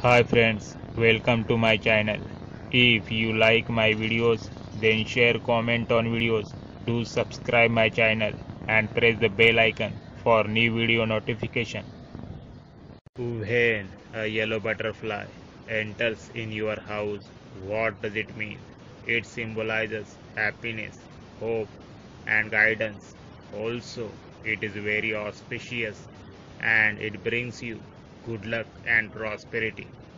Hi friends, welcome to my channel. If you like my videos, then share, comment on videos. Do subscribe my channel and press the bell icon for new video notification. When a yellow butterfly enters in your house, what does it mean? It symbolizes happiness, hope, and guidance. Also, it is very auspicious and it brings you good luck and prosperity.